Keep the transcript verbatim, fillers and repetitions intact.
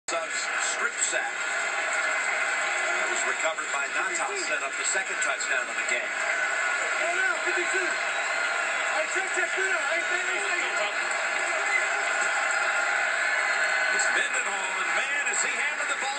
Strip sack. That was recovered by Ngata, set up the second touchdown of the game. It's Mendenhall, and man, has he hammered the ball.